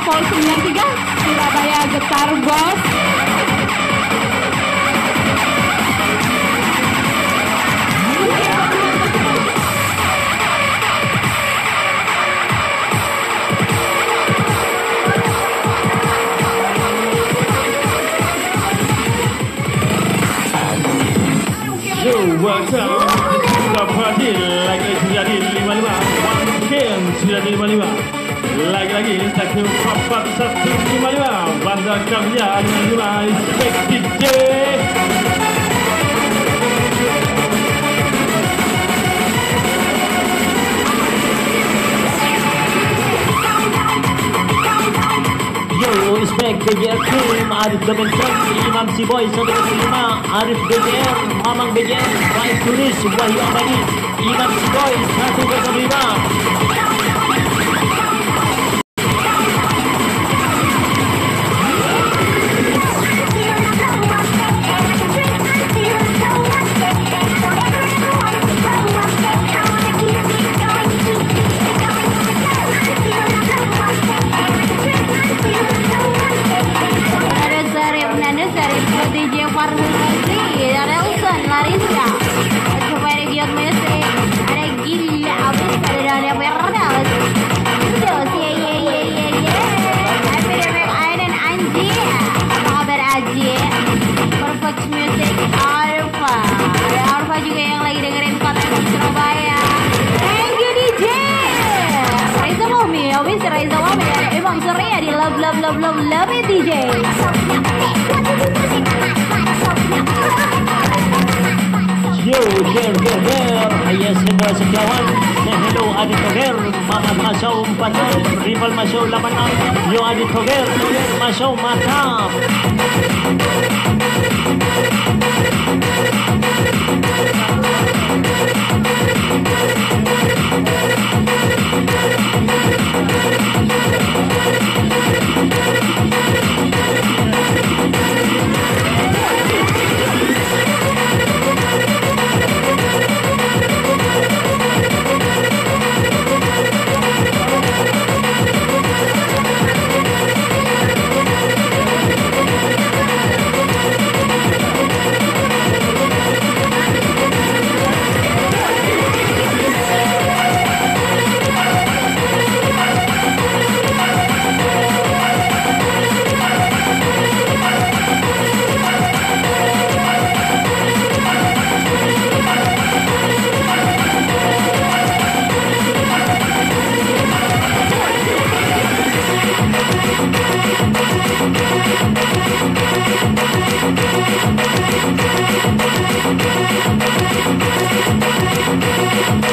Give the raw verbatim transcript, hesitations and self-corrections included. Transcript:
Pol sembilan tiga Surabaya Getar Bos. Yo, what's up? Sudah Fadil, lagi sudah di lima lima. Ken sudah di lima lima. Lagi-lagi Instagram Papat satu lima lima. Bandar Kamia lima lima. Respect D J. Yo, respect D J Kim, Arif Double Twenty, Imam Si Boy, satu lima, Arif D J R, Mamang B J R, Baik Tulis, Wahyu Abadi, Imam Si Boy, satu lima. Love, love, love, love, love it D J. Yo, there, there, there. Ayah Sendra Setiawan. Say hello, Adit Toger. Mamat Masyaw empat nol. Rival Masyaw delapan enam. Yo, Adit Toger. Masyaw mantap. We'll be right back.